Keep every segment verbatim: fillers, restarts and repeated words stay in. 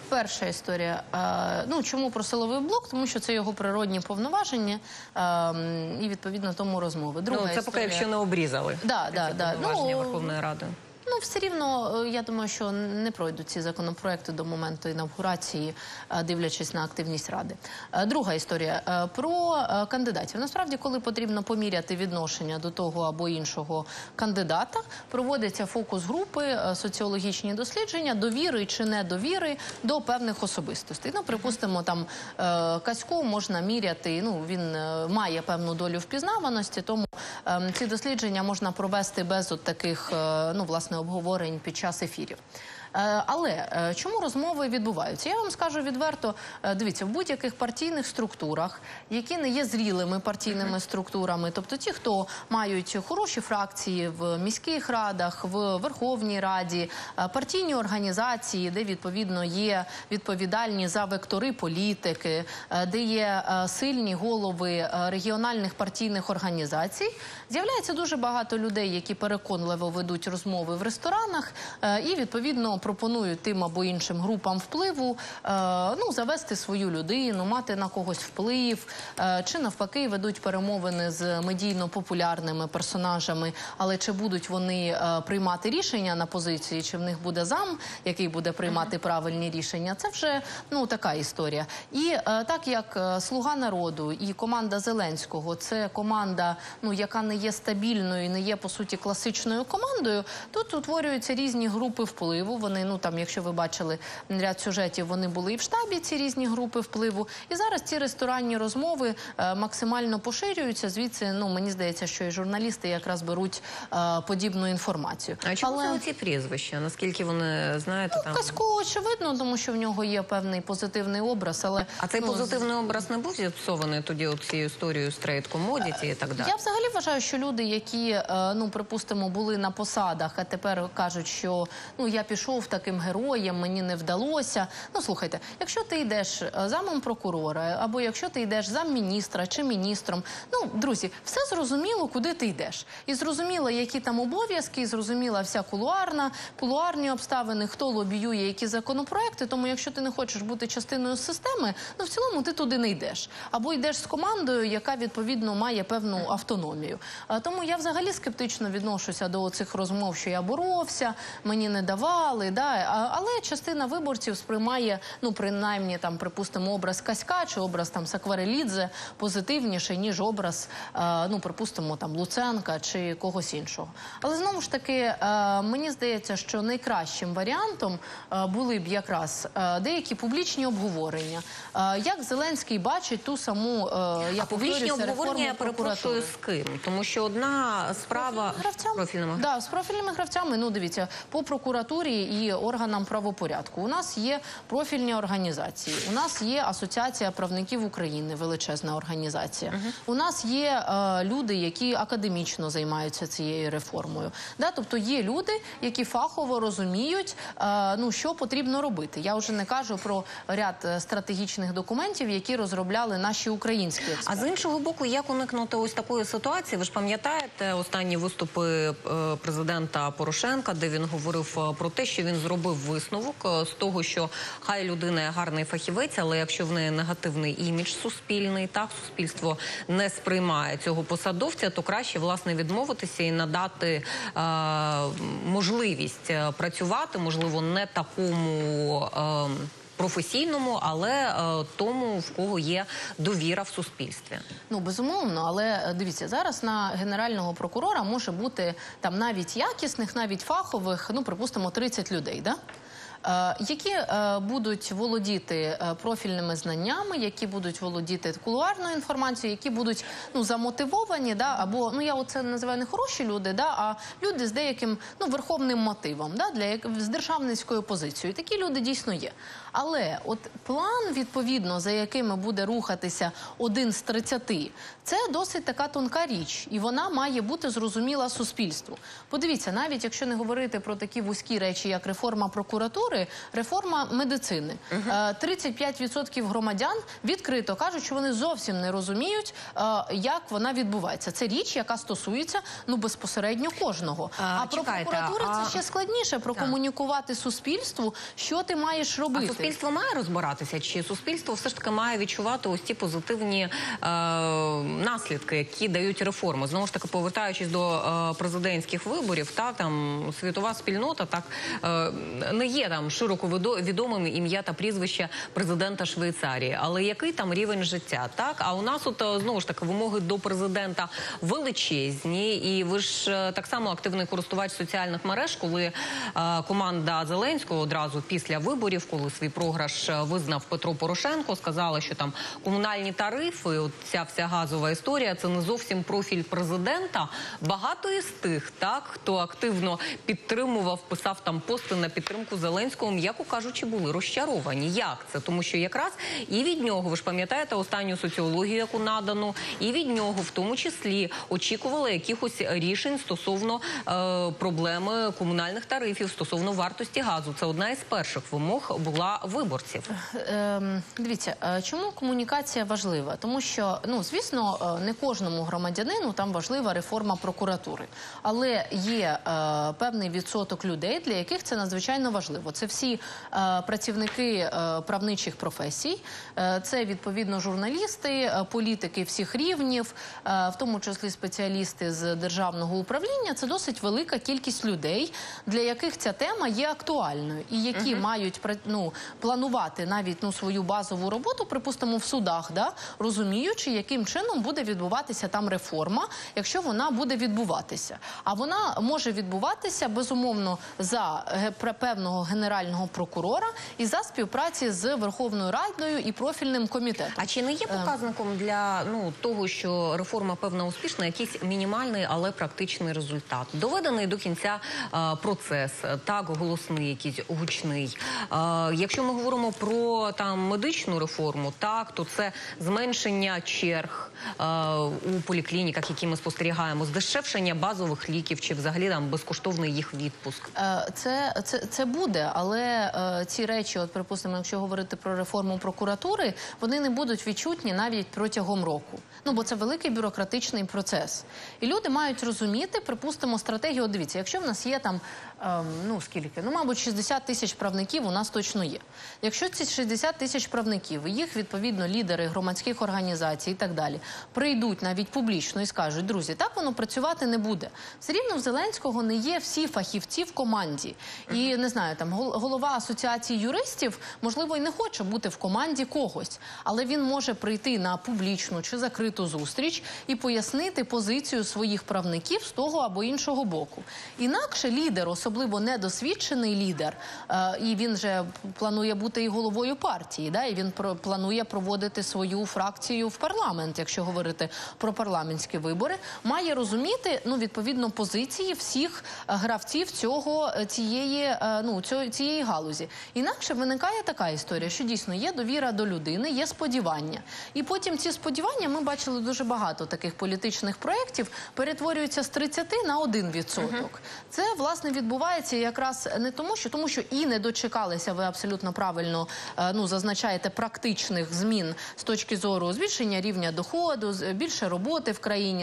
перша історія. Ну, чому про силовий блок? Тому що це його природні повноваження і, відповідно, тому розмови. Друга ну, це історія... поки якщо не обрізали да, да, да. повноваження ну, Верховної Ради. Ну, все рівно, я думаю, що не пройдуть ці законопроекти до моменту інавгурації, дивлячись на активність Ради. Друга історія про кандидатів. Насправді, коли потрібно поміряти відношення до того або іншого кандидата, проводяться фокус-групи, соціологічні дослідження, довіри чи недовіри до певних особистостей. Ну, припустимо, там Каську можна міряти, ну, він має певну долю впізнаваності, тому ці дослідження можна провести без от таких, ну, власне, обговорень під час ефірів. Але чому розмови відбуваються? Я вам скажу відверто, дивіться, в будь-яких партійних структурах, які не є зрілими партійними структурами, тобто ті, хто мають хороші фракції в міських радах, в Верховній Раді, партійні організації, де, відповідно, є відповідальні за вектори політики, де є сильні голови регіональних партійних організацій, з'являється дуже багато людей, які переконливо ведуть розмови в ресторанах і, відповідно, пропонують тим або іншим групам впливу, ну, завести свою людину, мати на когось вплив, чи навпаки ведуть перемовини з медійно-популярними персонажами, але чи будуть вони приймати рішення на позиції, чи в них буде зам, який буде приймати правильні рішення, це вже, ну, така історія. І так як «Слуга народу» і команда Зеленського – це команда, ну, яка не є стабільною, не є, по суті, класичною командою, тут утворюються різні групи впливу. Вони, ну, там, якщо ви бачили ряд сюжетів, вони були і в штабі, ці різні групи впливу. І зараз ці ресторанні розмови е, максимально поширюються. Звідси, ну, мені здається, що і журналісти якраз беруть е, подібну інформацію. А чому Але... це ці прізвища? Наскільки вони, знаєте, ну, там... Каську, очевидно, тому що в нього є певний позитивний образ, але... А цей ну, позитивний образ не був зіпсований тоді цією історією стрейт-комодіті і так далі? Я взагалі вважаю, що люди, які, е, ну, припустимо, були на посадах, а тепер кажуть, що, ну, я пішов таким героєм, мені не вдалося. Ну, слухайте, якщо ти йдеш замом прокурора, або якщо ти йдеш замміністра чи міністром, ну, друзі, все зрозуміло, куди ти йдеш. І зрозуміло, які там обов'язки, і зрозуміла вся кулуарна, кулуарні обставини, хто лобіює які законопроекти, тому якщо ти не хочеш бути частиною системи, ну, в цілому ти туди не йдеш. Або йдеш з командою, яка, відповідно, має певну автономію. Тому я взагалі скептично відношуся до цих розмов, що я боровся, мені не давали, да, але частина виборців сприймає, ну, принаймні, там, припустимо, образ Каська чи образ там Сакварелідзе позитивніше, ніж образ, е, ну, припустимо, там Луценка чи когось іншого. Але знову ж таки, е, мені здається, що найкращим варіантом е, були б якраз е, деякі публічні обговорення. Е, як Зеленський бачить ту саму, е, я а публічні обговорення, я перепрошую, з ким? Тому що одна справа з профільними гравцями. Да, з профільними гравцями, ну, дивіться, по прокуратурі і органам правопорядку. У нас є профільні організації, у нас є Асоціація правників України, величезна організація. Uh-huh. У нас є е, люди, які академічно займаються цією реформою. Да? Тобто є люди, які фахово розуміють, е, ну, що потрібно робити. Я вже не кажу про ряд стратегічних документів, які розробляли наші українські експерти. А з іншого боку, як уникнути ось такої ситуації? Ви ж пам'ятаєте останні виступи президента Порошенка, де він говорив про те, що він зробив висновок з того, що хай людина гарний фахівець, але якщо в неї негативний імідж суспільний, так, суспільство не сприймає цього посадовця, то краще, власне, відмовитися і надати е, можливість працювати, можливо, не такому е, професійному, але е, тому, в кого є довіра в суспільстві. Ну, безумовно, але дивіться, зараз на генерального прокурора може бути там навіть якісних, навіть фахових, ну, припустимо, тридцять людей, да? які будуть володіти профільними знаннями, які будуть володіти кулуарною інформацією, які будуть, ну, замотивовані, да, або, ну, я оце називаю не хороші люди, да, а люди з деяким, ну, верховним мотивом, да, для, з державницькою позицією. Такі люди дійсно є. Але от план, відповідно, за якими буде рухатися один з тридцяти, це досить така тонка річ, і вона має бути зрозуміла суспільству. Подивіться, навіть якщо не говорити про такі вузькі речі, як реформа прокуратури, прокуратури – реформа медицини. Е, тридцять п'ять відсотків громадян відкрито кажуть, що вони зовсім не розуміють, е, як вона відбувається. Це річ, яка стосується, ну, безпосередньо кожного. А, А, про чекайте, прокуратури а... це ще складніше, прокомунікувати суспільству, що ти маєш робити. А суспільство має розбиратися? Чи суспільство все ж таки має відчувати ось ті позитивні е, наслідки, які дають реформи? Знову ж таки, повертаючись до е, президентських виборів, та там світова спільнота так е, не є там широко відомим ім'я та прізвище президента Швейцарії, але який там рівень життя, так? А у нас от знову ж таки вимоги до президента величезні, і ви ж е, так само активний користувач соціальних мереж, коли е, команда Зеленського одразу після виборів, коли свій програш визнав Петро Порошенко, сказала, що там комунальні тарифи, от ця вся газова історія, це не зовсім профіль президента. Багато із тих, так, хто активно підтримував, писав там пости на підтримку Зеленського, м'яко кажучи, були розчаровані. Як це? Тому що якраз і від нього, ви ж пам'ятаєте останню соціологію, яку надану, і від нього в тому числі очікували якихось рішень стосовно е, проблеми комунальних тарифів, стосовно вартості газу. Це одна із перших вимог була виборців. Ем, дивіться, е, чому комунікація важлива? Тому що, ну, звісно, е, не кожному громадянину там важлива реформа прокуратури. Але є е, певний відсоток людей, для яких це надзвичайно важливо. Це всі е, працівники е, правничих професій, е, це, відповідно, журналісти, е, політики всіх рівнів, е, в тому числі спеціалісти з державного управління. Це досить велика кількість людей, для яких ця тема є актуальною і які uh-huh. мають, ну, планувати навіть, ну, свою базову роботу, припустимо, в судах, да, розуміючи, яким чином буде відбуватися там реформа, якщо вона буде відбуватися. А вона може відбуватися, безумовно, за певного генерального прокурора і за співпраці з Верховною Радою і профільним комітетом. А чи не є показником для, ну, того, що реформа певна успішна, якийсь мінімальний, але практичний результат? Доведений до кінця а, процес, так, голосний, якийсь гучний. А, якщо ми говоримо про там медичну реформу, так, то це зменшення черг а, у поліклініках, які ми спостерігаємо, здешевшення базових ліків чи взагалі там безкоштовний їх відпуск. Це, це, це буде, але е, ці речі, от, припустимо, якщо говорити про реформу прокуратури, вони не будуть відчутні навіть протягом року. Ну, бо це великий бюрократичний процес. І люди мають розуміти, припустимо, стратегію. От дивіться, якщо в нас є там, ем, ну, скільки? Ну, мабуть, шістдесят тисяч правників у нас точно є. Якщо ці шістдесят тисяч правників, і їх, відповідно, лідери громадських організацій і так далі, прийдуть навіть публічно і скажуть, друзі, так воно працювати не буде. Все рівно в Зеленського не є всі фахівці в команді. І, не знаю, там, голова асоціації юристів, можливо, і не хоче бути в команді когось, але він може прийти на публічну чи закриту зустріч і пояснити позицію своїх правників з того або іншого боку. Інакше лідер, особливо недосвідчений лідер, е, і він же планує бути і головою партії, да, і він про, планує проводити свою фракцію в парламент, якщо говорити про парламентські вибори, має розуміти, ну, відповідно, позиції всіх гравців цього, цієї, ну, цього, цієї галузі. Інакше виникає така історія, що дійсно є довіра до людини, є сподівання. І потім ці сподівання, ми бачили дуже багато таких політичних проєктів, перетворюються з тридцяти на один відсоток. Uh-huh. Це, власне, відбувається якраз не тому, що, тому що і не дочекалися, ви абсолютно правильно, ну, зазначаєте, практичних змін з точки зору збільшення рівня доходу, більше роботи в країні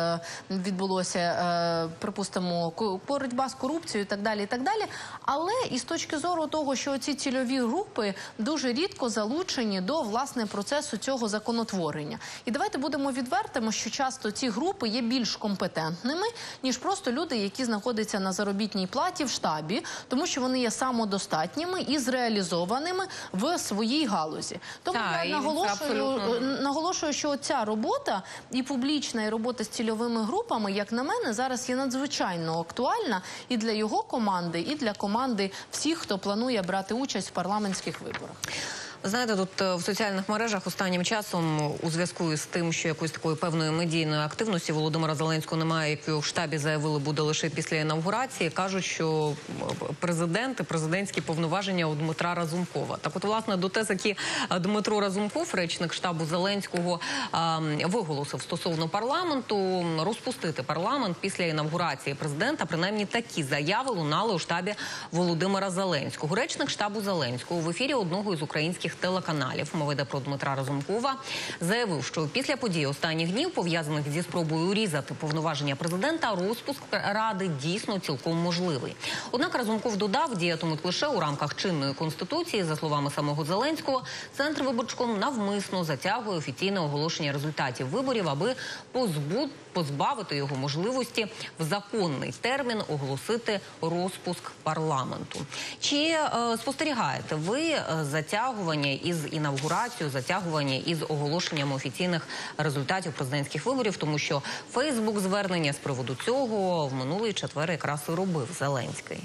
відбулося, припустимо, боротьба з корупцією і так далі, і так далі. Але і з точки зору того, що ці цільові групи дуже рідко залучені до, власне, процесу цього законотворення. І давайте будемо відвертими, що часто ці групи є більш компетентними, ніж просто люди, які знаходяться на заробітній платі в штабі, тому що вони є самодостатніми і зреалізованими в своїй галузі. Тому Та, я наголошую, абсолютно... наголошую, що ця робота, і публічна, і робота з цільовими групами, як на мене, зараз є надзвичайно актуальна і для його команди, і для команди всіх, хто планує брати участь в парламентських виборах. Знаєте, тут е, в соціальних мережах останнім часом у зв'язку із тим, що якоїсь такої певної медійної активності Володимира Зеленського немає, як його в штабі заявили, буде лише після інавгурації, кажуть, що президент і президентські повноваження у Дмитра Разумкова. Так от, власне, до тез, які Дмитро Разумков, речник штабу Зеленського, е, виголосив стосовно парламенту, розпустити парламент після інавгурації президента, принаймні такі заяви лунали у штабі Володимира Зеленського. Речник штабу Зеленського в ефірі одного із українських телеканалів, мова йде про Дмитра Разумкова, заявив, що після подій останніх днів, пов'язаних зі спробою урізати повноваження президента, розпуск Ради дійсно цілком можливий. Однак Разумков додав, діятимуть лише у рамках чинної конституції. За словами самого Зеленського, Центрвиборчком навмисно затягує офіційне оголошення результатів виборів, аби позбути позбавити його можливості в законний термін оголосити розпуск парламенту. Чи е, спостерігаєте ви е, затягування із інавгурацією, затягування із оголошенням офіційних результатів президентських виборів? Тому що Фейсбук звернення з приводу цього в минулий четвер якраз і робив Зеленський.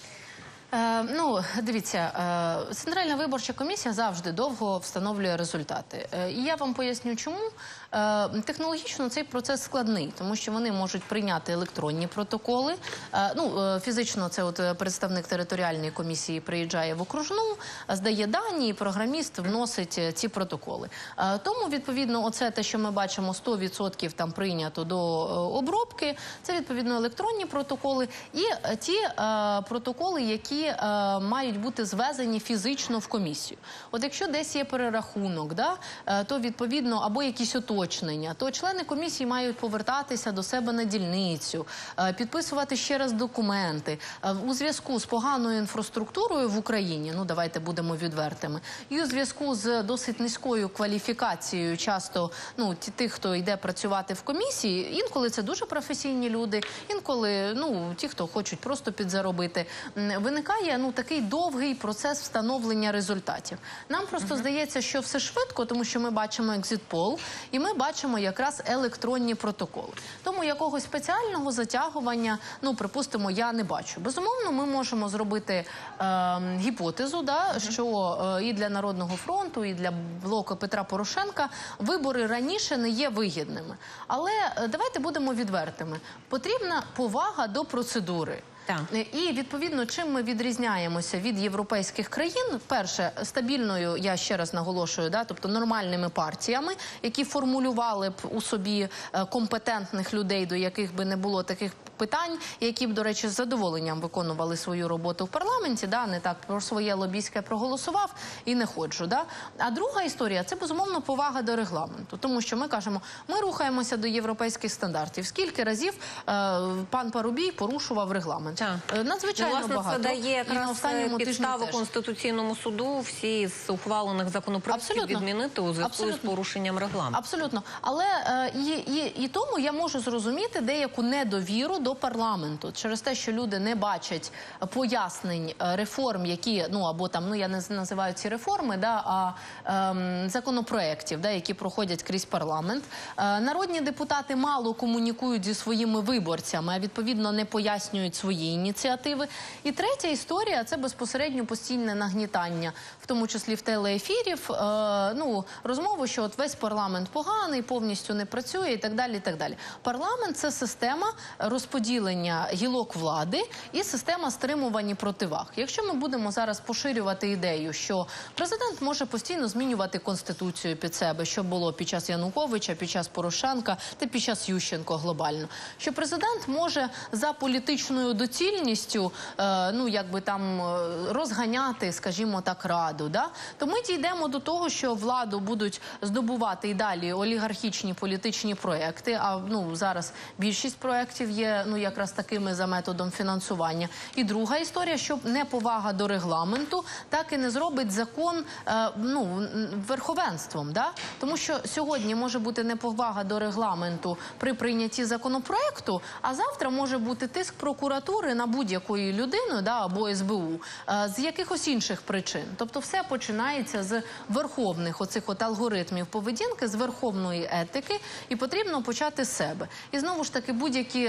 Е, ну, дивіться, е, Центральна виборча комісія завжди довго встановлює результати. Е, і я вам поясню, чому. Е, технологічно цей процес складний, тому що вони можуть прийняти електронні протоколи. Е, ну, е, фізично це от представник територіальної комісії приїжджає в окружну, здає дані, і програміст вносить ці протоколи. Е, тому, відповідно, оце те, що ми бачимо, сто відсотків там прийнято до е, обробки, це, відповідно, електронні протоколи і е, ті е, протоколи, які е, мають бути звезені фізично в комісію. От якщо десь є перерахунок, да, е, то, відповідно, або якісь уточнення, то члени комісії мають повертатися до себе на дільницю, е, підписувати ще раз документи. Е, у зв'язку з поганою інфраструктурою в Україні, ну давайте будемо відвертими, і у зв'язку з досить низькою кваліфікацією часто, ну, ті, тих, хто йде працювати в комісії, інколи це дуже професійні люди, інколи, ну, ті, хто хочуть просто підзаробити, виникає, ну, такий довгий процес встановлення результатів. Нам просто uh-huh. здається, що все швидко, тому що ми бачимо екзит-пол, і ми бачимо якраз електронні протоколи. Тому якогось спеціального затягування, ну, припустимо, я не бачу. Безумовно, ми можемо зробити е, гіпотезу, да, uh-huh. що е, і для Народного фронту, і для блоку Петра Порошенка вибори раніше не є вигідними. Але е, давайте будемо відвертими. Потрібна повага до процедури. Так. І, відповідно, чим ми відрізняємося від європейських країн? Перше, стабільною, я ще раз наголошую, да, тобто нормальними партіями, які формулювали б у собі компетентних людей, до яких би не було таких питань, які б, до речі, з задоволенням виконували свою роботу в парламенті, да, не так про своє лобійське проголосував і не ходжу. Да. А друга історія – це, безумовно, повага до регламенту. Тому що ми кажемо, ми рухаємося до європейських стандартів. Скільки разів е, пан Парубій порушував регламент? Так. Надзвичайно ну, власне, багато. Це дає якраз підставу Конституційному суду всі з ухвалених законопроєктів відмінити у зв'язку з порушенням регламенту. Абсолютно. Але е, і, і, і тому я можу зрозуміти деяку недовіру до парламенту через те, що люди не бачать пояснень реформ, які, ну, або там, ну, я не називаю ці реформи, да, а ем, законопроєктів, да, які проходять крізь парламент. Е, народні депутати мало комунікують зі своїми виборцями, а відповідно не пояснюють свої ініціативи. І третя історія – це безпосередньо постійне нагнітання, в тому числі в телеефірів, е, ну, розмову, що от весь парламент поганий, повністю не працює і так далі, і так далі. Парламент – це система розподілення гілок влади і система стримування противаг. Якщо ми будемо зараз поширювати ідею, що президент може постійно змінювати Конституцію під себе, що було під час Януковича, під час Порошенка та під час Ющенко глобально, що президент може за політичною доцільністю, е, ну, якби там розганяти, скажімо так, Раду, да? То ми дійдемо до того, що владу будуть здобувати і далі олігархічні політичні проекти, а, ну, зараз більшість проєктів є, ну, якраз такими за методом фінансування. І друга історія, що неповага до регламенту так і не зробить закон, е, ну, верховенством, да? Тому що сьогодні може бути неповага до регламенту при прийнятті законопроекту, а завтра може бути тиск прокуратури на будь-якої людини, да, або ес бе у, е, з якихось інших причин. Тобто все починається з верховних оцих от алгоритмів поведінки, з верховної етики, і потрібно почати з себе. І знову ж таки, будь-які розмови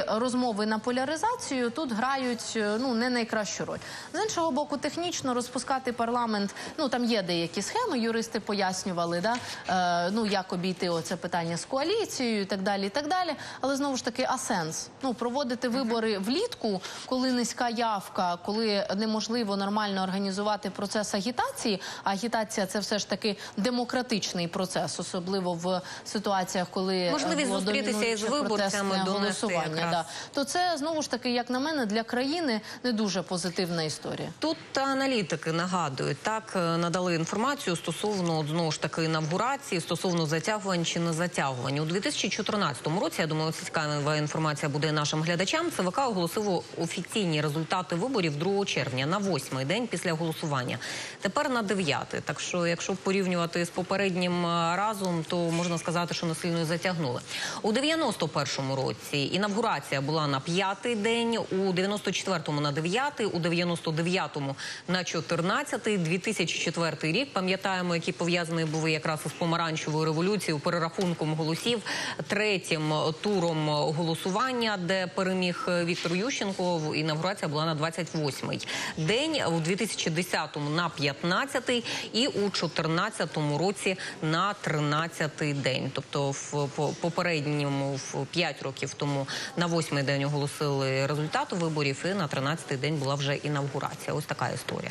умови на поляризацію тут грають ну не найкращу роль. З іншого боку, технічно розпускати парламент, ну там є деякі схеми, юристи пояснювали, да, е, ну як обійти оце питання з коаліцією і так далі, і так далі. Але знову ж таки, а сенс? Ну, проводити вибори влітку, коли низька явка, коли неможливо нормально організувати процес агітації, а агітація – це все ж таки демократичний процес, особливо в ситуаціях, коли можливість було зустрітися із виборцями, голосування. Да. То це, знову ж таки, як на мене, для країни не дуже позитивна історія. Тут аналітики нагадують, так, надали інформацію стосовно, знову ж таки, інавгурації, стосовно затягувань чи не затягувань. У дві тисячі чотирнадцятому році, я думаю, цікава інформація буде нашим глядачам, ЦВК оголосило офіційні результати виборів другого червня, на восьмий день після голосування. Тепер на дев'ятий. Так що, якщо порівнювати з попереднім разом, то можна сказати, що не сильно і затягнули. У дев'яносто першому році інавгурація була на п'ятий день, у дев'яносто четвертому на дев'ятий, у дев'яносто дев'ятому на чотирнадцятий, дві тисячі четвертий рік, пам'ятаємо, який пов'язаний був якраз із помаранчевою революцією, перерахунком голосів, третім туром голосування, де переміг Віктор Ющенко, інавгурація була на двадцять восьмий день, у дві тисячі десятому на п'ятнадцятий і у чотирнадцятому році на тринадцятий день. Тобто в попередньому, в п'ять років тому, на восьмий день оголосили результати виборів, і на тринадцятий день була вже інавгурація. Ось така історія.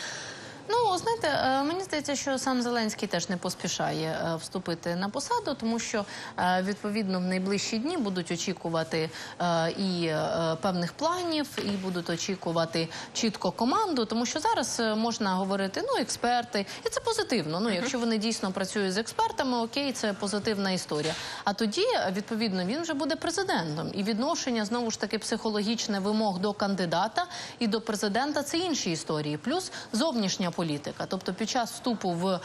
Ну, знаєте, мені здається, що сам Зеленський теж не поспішає вступити на посаду, тому що, відповідно, в найближчі дні будуть очікувати і певних планів, і будуть очікувати чітко команду, тому що зараз можна говорити, ну, експерти, і це позитивно. Ну, якщо вони дійсно працюють з експертами, окей, це позитивна історія. А тоді, відповідно, він вже буде президентом. І відношення, знову ж таки, психологічне вимог до кандидата і до президента – це інші історії. Плюс зовнішня політика. Тобто під час вступу в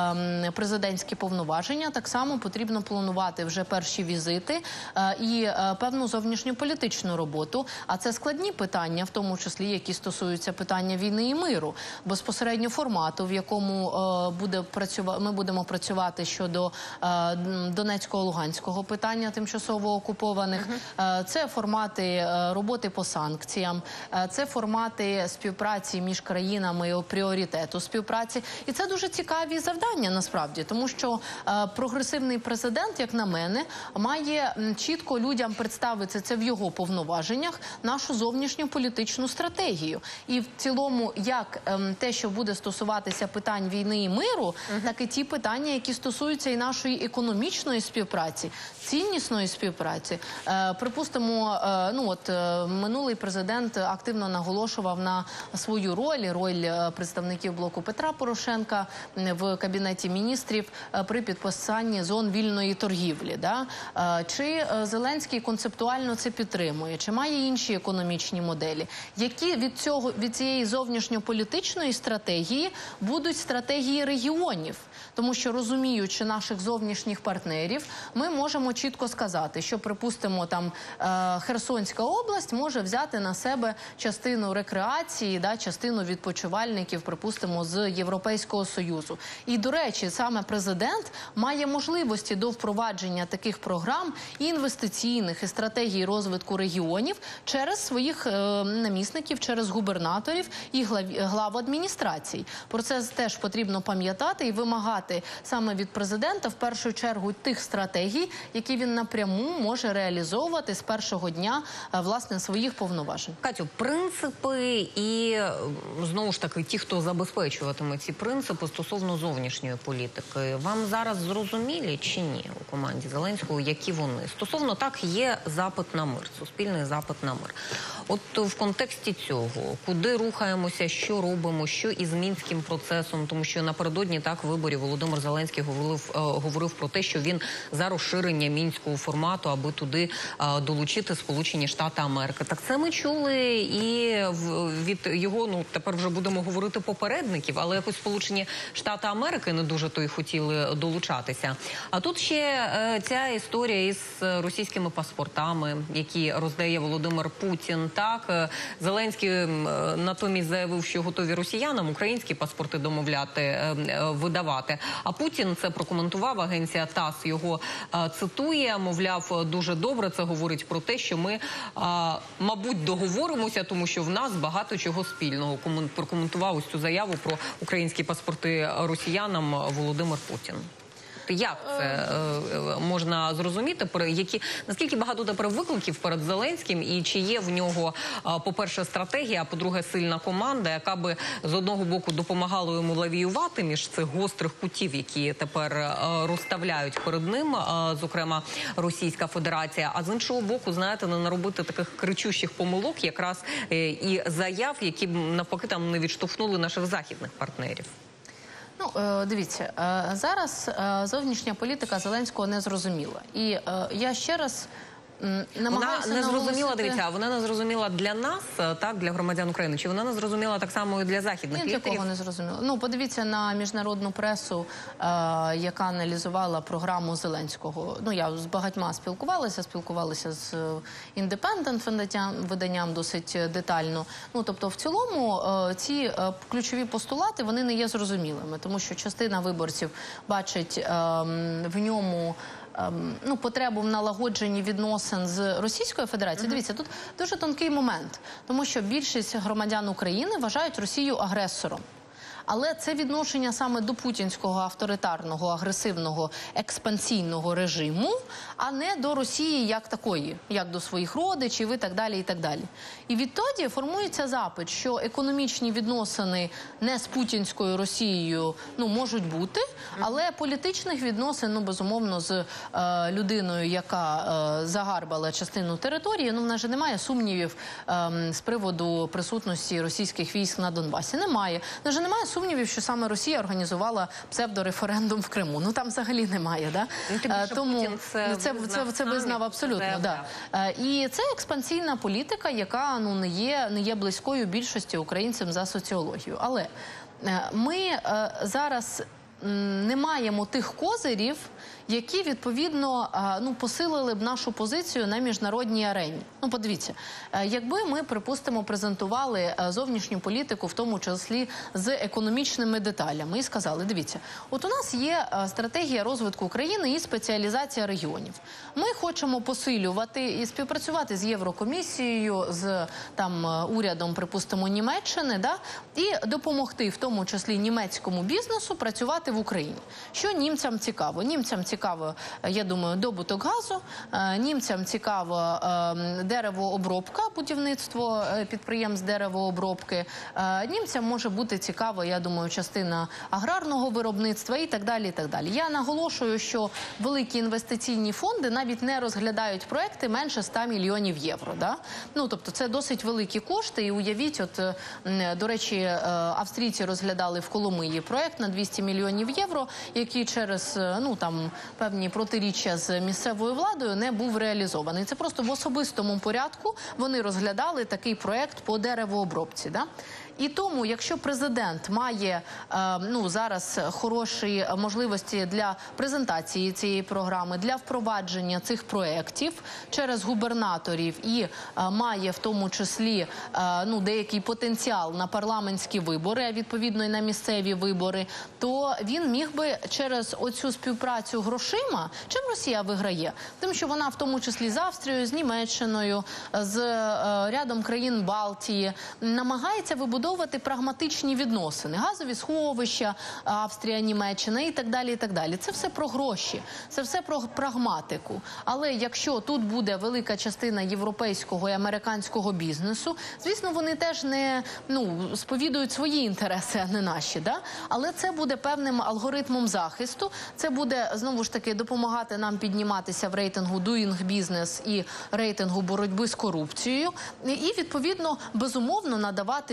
е, президентські повноваження так само потрібно планувати вже перші візити е, і е, певну зовнішньополітичну роботу. А це складні питання, в тому числі, які стосуються питання війни і миру. Безпосередньо формату, в якому е, буде працювати, ми будемо працювати щодо е, Донецького-Луганського питання тимчасово окупованих. Uh-huh. Е, це формати е, роботи по санкціям, е, це формати співпраці між країнами і пріоритету співпраці. І це дуже цікаві завдання, насправді, тому що е, прогресивний президент, як на мене, має м, чітко людям представити, це в його повноваженнях, нашу зовнішньополітичну стратегію. І в цілому, як е, те, що буде стосуватися питань війни і миру, uh-huh. так і ті питання, які стосуються і нашої економічної співпраці, ціннісної співпраці. Е, припустимо, е, ну от е, минулий президент активно наголошував на свою роль, роль представників блоку Петра Порошенка в Кабінеті міністрів при підписанні зон вільної торгівлі. Да? Чи Зеленський концептуально це підтримує? Чи має інші економічні моделі? Які від цього, від цієї зовнішньополітичної стратегії будуть стратегії регіонів? Тому що, розуміючи наших зовнішніх партнерів, ми можемо чітко сказати, що, припустимо, там Херсонська область може взяти на себе частину рекреації, да, частину відпочивальників, припустимо, з Європейського Союзу. І, до речі, саме президент має можливості до впровадження таких програм і інвестиційних, і стратегій розвитку регіонів через своїх е, намісників, через губернаторів і глав, глав адміністрацій. Про це теж потрібно пам'ятати і вимагати саме від президента, в першу чергу, тих стратегій, які він напряму може реалізовувати з першого дня, е, власне, своїх повноважень. Катю, принципи і, знову ж таки, ті, хто забезпечуватиме ці принципи стосовно зовнішньої політики, вам зараз зрозумілі чи ні у команді Зеленського, які вони? Стосовно, так, є запит на мир, суспільний запит на мир. От в контексті цього, куди рухаємося, що робимо, що із мінським процесом, тому що напередодні, так, виборів Володимир Зеленський говорив, е, говорив про те, що він за розширення мінського формату, аби туди е, долучити Сполучені Штати Америки. Так це ми чули і в, від його, ну, тепер вже будемо говорити попередньо, посередників, але якось Сполучені Штати Америки не дуже то й хотіли долучатися. А тут ще е, ця історія із російськими паспортами, які роздає Володимир Путін. Так, е, Зеленський е, натомість заявив, що готові росіянам українські паспорти домовляти, е, е, видавати. А Путін це прокоментував, агенція ТАСС його е, цитує, мовляв, дуже добре, це говорить про те, що ми, е, мабуть, договоримося, тому що в нас багато чого спільного. Прокоментував ось цю заяву про українські паспорти росіянам Володимир Путін. Як це е, можна зрозуміти? Які, наскільки багато тепер викликів перед Зеленським, і чи є в нього, по-перше, стратегія, а по-друге, сильна команда, яка би з одного боку допомагала йому лавіювати між цих гострих кутів, які тепер е, розставляють перед ним, е, зокрема Російська Федерація, а з іншого боку, знаєте, не наробити таких кричущих помилок, якраз е, і заяв, які б навпаки там не відштовхнули наших західних партнерів. Ну, е, дивіться, е, зараз е, зовнішня політика Зеленського не зрозуміла. І е, я ще раз м, намагаюся Вона не зрозуміла, наголосити... дивіться, вона не зрозуміла для нас, так, для громадян України, чи вона не зрозуміла так само і для західних Ні, для лідерів? кого не зрозуміло. Ну, подивіться на міжнародну пресу, е, яка аналізувала програму Зеленського. Ну, я з багатьма спілкувалася, спілкувалася з Independent виданням, виданням досить детально. Ну, тобто, в цілому, е, ці е, ключові постулати, вони не є зрозумілими, тому що частина виборців бачить е, в ньому ну, потребу в налагодженні відносин з Російською Федерацією. Mm-hmm. Дивіться, тут дуже тонкий момент, тому що більшість громадян України вважають Росію агресором. Але це відношення саме до путінського авторитарного, агресивного, експансійного режиму, а не до Росії як такої, як до своїх родичів і так далі, і так далі. І відтоді формується запит, що економічні відносини не з путінською Росією, ну, можуть бути, але політичних відносин, ну, безумовно, з е, людиною, яка е, загарбала частину території, ну, в нас же немає сумнівів е, з приводу присутності російських військ на Донбасі. Немає. В нас же немає сумнівів, що саме Росія організувала псевдореферендум в Криму. Ну, там взагалі немає, да? Ну, е, тому це, це, це, це визнав абсолютно, це, да. Е, і це експансійна політика, яка, ну, не є, не є близькою більшості українцям за соціологію. Але е, ми е, зараз не маємо тих козирів, які, відповідно, ну, посилили б нашу позицію на міжнародній арені. Ну, подивіться, якби ми, припустимо, презентували зовнішню політику, в тому числі з економічними деталями, і сказали, дивіться, от у нас є стратегія розвитку України і спеціалізація регіонів. Ми хочемо посилювати і співпрацювати з Єврокомісією, з там урядом, припустимо, Німеччини, да, і допомогти, в тому числі, німецькому бізнесу працювати в Україні. Що німцям цікаво? Німцям цікаво, я думаю, добуток газу, німцям цікаво деревообробка, будівництво підприємств деревообробки, німцям може бути цікаво, я думаю, частина аграрного виробництва і так далі, і так далі. Я наголошую, що великі інвестиційні фонди навіть не розглядають проекти менше ста мільйонів євро. Да? Ну, тобто це досить великі кошти, і уявіть, от, до речі, австрійці розглядали в Коломиї проект на двісті мільйонів євро, який через, ну, там, певні протиріччя з місцевою владою не був реалізований. Це просто в особистому порядку вони розглядали такий проект по деревообробці. Да? І тому, якщо президент має е, ну, зараз хороші можливості для презентації цієї програми, для впровадження цих проєктів через губернаторів і е, має в тому числі е, ну, деякий потенціал на парламентські вибори, а відповідно і на місцеві вибори, то він міг би через оцю співпрацю грошима, чим Росія виграє? Тим, що вона в тому числі з Австрією, з Німеччиною, з е, рядом країн Балтії намагається вибудовувати прагматичні відносини, газові сховища, Австрія, Німеччина і так далі, і так далі. Це все про гроші, це все про прагматику. Але якщо тут буде велика частина європейського і американського бізнесу, звісно, вони теж не, ну, сповідують свої інтереси, а не наші, да? Але це буде певним алгоритмом захисту, це буде, знову ж таки, допомагати нам підніматися в рейтингу Doing Business і рейтингу боротьби з корупцією і, відповідно, безумовно, надавати живі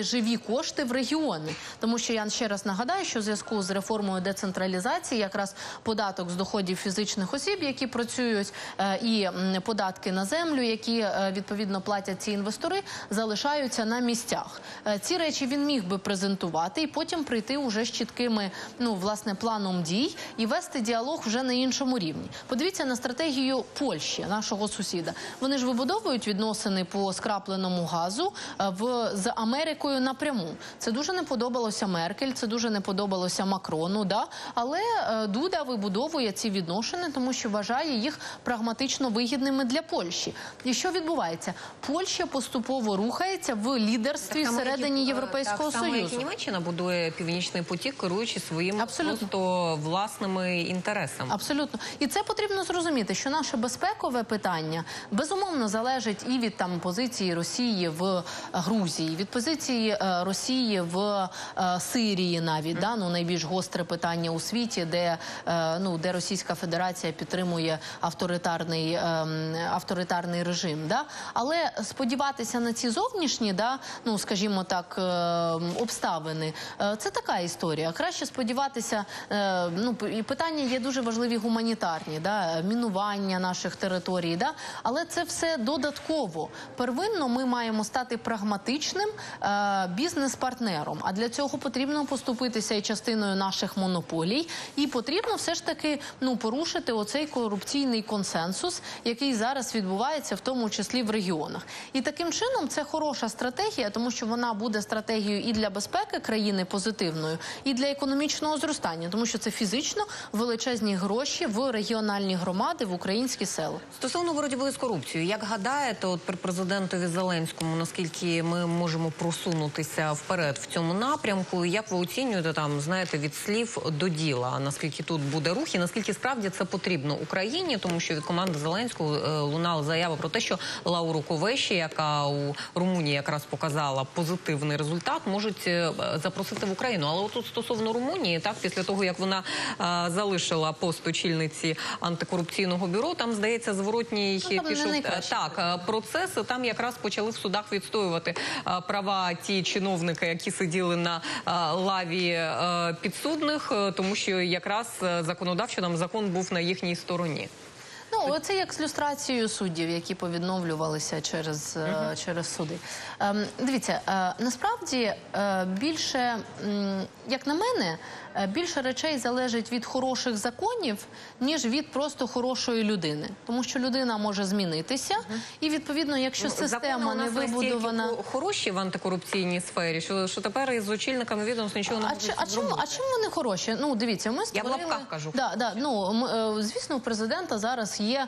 кошти в регіони. Тому що я ще раз нагадаю, що в зв'язку з реформою децентралізації якраз податок з доходів фізичних осіб, які працюють, і податки на землю, які відповідно платять ці інвестори, залишаються на місцях. Ці речі він міг би презентувати і потім прийти уже з чіткими, ну, власне, планом дій і вести діалог вже на іншому рівні. Подивіться на стратегію Польщі, нашого сусіда. Вони ж вибудовують відносини по скрапленому газу в, з Америкою напряму. Це дуже не подобалося Меркель, це дуже не подобалося Макрону, да? Але е, Дуда вибудовує ці відносини, тому що вважає їх прагматично вигідними для Польщі. І що відбувається? Польща поступово рухається в лідерстві всередині Європейського так, Союзу. Так само, як і Німеччина будує Північний потік, керуючи своїми Абсолютно. просто власними інтересами. Абсолютно. І це потрібно зрозуміти, що наше безпекове питання безумовно залежить і від там позиції Росії в Грузії, від позиції е, Росії в е, Сирії навіть, mm. да? Ну, найбільш гостре питання у світі, де, е, ну, де Російська Федерація підтримує авторитарний, е, авторитарний режим. Да? Але сподіватися на ці зовнішні, да, ну, скажімо так, е, обставини, е, це така історія. Краще сподіватися, е, ну, і питання є дуже важливі гуманітарні, да? Мінування наших територій, да? Але це все додатково. Первинно ми маємо стати прагматичним е, бізнес-партнером, а для цього потрібно поступитися і частиною наших монополій, і потрібно все ж таки, ну, порушити оцей корупційний консенсус, який зараз відбувається, в тому числі в регіонах. І таким чином це хороша стратегія, тому що вона буде стратегією і для безпеки країни позитивною, і для економічного зростання, тому що це фізично величезні гроші в регіональні громади, в українські села. Стосовно боротьби з корупцією, як гадаєте, от при президентові Зеленському, наскільки ми можемо просунутися вперед в цьому напрямку, як ви оцінюєте, там, знаєте, від слів до діла, наскільки тут буде рух і наскільки справді це потрібно Україні, тому що від команди Зеленського е, лунала заява про те, що Лауру Ковеші, яка у Румунії якраз показала позитивний результат, можуть е, запросити в Україну. Але отут стосовно Румунії, так, після того, як вона е, залишила пост очільниці антикорупційного бюро, там, здається, зворотній ну, пішов так, процес, там якраз почали в судах відстоювати е, права ті чиновники, які сиділи на е, лаві е, підсудних, е, тому що якраз е, законодавчо там закон був на їхній стороні. Ну, це як з люстрацією суддів, які повідновлювалися через, uh-huh. через суди. Ем, дивіться, е, насправді е, більше, м, як на мене, е, більше речей залежить від хороших законів, ніж від просто хорошої людини. Тому що людина може змінитися, uh-huh. і відповідно, якщо ну, система не вибудована... хороші в антикорупційній сфері, що, що тепер із очільниками відомств нічого не а можуть а зробити. Чому, а чому вони хороші? Ну, дивіться, ми створили... Я в лапках кажу. Да, да, ну, ми, звісно, у президента зараз є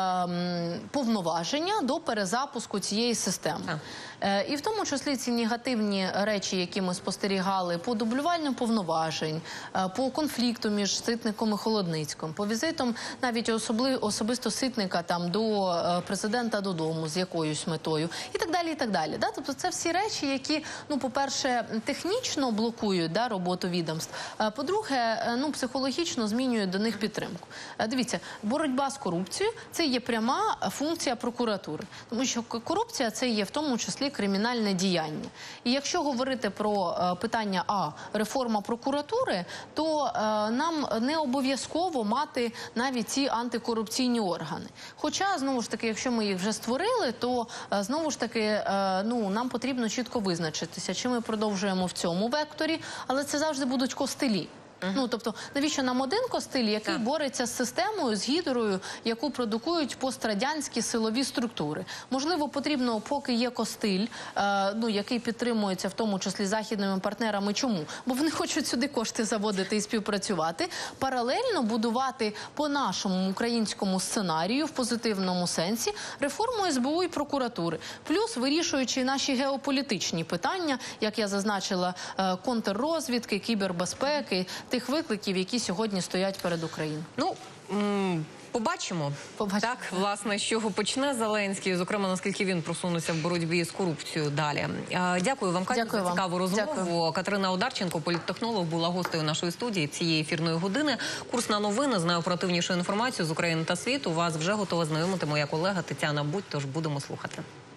е, повноваження до перезапуску цієї системи. Е, і в тому числі ці негативні речі, які ми спостерігали по дублюванню повноважень, е, по конфлікту між Ситником і Холодницьким, по візитам навіть особли, особисто Ситника там, до е, президента додому з якоюсь метою і так далі, і так далі. Да? Тобто це всі речі, які, ну, по-перше, технічно блокують, да, роботу відомств, а по-друге, ну, психологічно змінюють до них підтримку. Дивіться, боротьба з корупцією – це є пряма функція прокуратури. Тому що корупція – це є в тому числі кримінальне діяння. І якщо говорити про питання А – реформа прокуратури, то нам не обов'язково мати навіть ці антикорупційні органи. Хоча, знову ж таки, якщо ми їх вже створили, то, знову ж таки, ну, нам потрібно чітко визначитися, чи ми продовжуємо в цьому векторі, але це завжди будуть костилі. Uh-huh. Ну, тобто, навіщо нам один костиль, який так. бореться з системою, з гідрою, яку продукують пострадянські силові структури? Можливо, потрібно, поки є костиль, е, ну, який підтримується в тому числі західними партнерами. Чому? Бо вони хочуть сюди кошти заводити і співпрацювати. Паралельно будувати по нашому українському сценарію, в позитивному сенсі, реформу ес бе у і прокуратури. Плюс вирішуючи наші геополітичні питання, як я зазначила, е, контррозвідки, кібербезпеки, тих викликів, які сьогодні стоять перед Україною. Ну, м побачимо. побачимо. Так, власне, з чого почне Зеленський, зокрема, наскільки він просунеться в боротьбі з корупцією далі. А, дякую вам, Катя, за цікаву розмову. Дякую. Катерина Одарченко, політтехнолог, була гостею нашої студії цієї ефірної години. Курс на новини з найоперативнішою інформацією з України та світу вас вже готова знайомити моя колега Тетяна Будь, тож будемо слухати.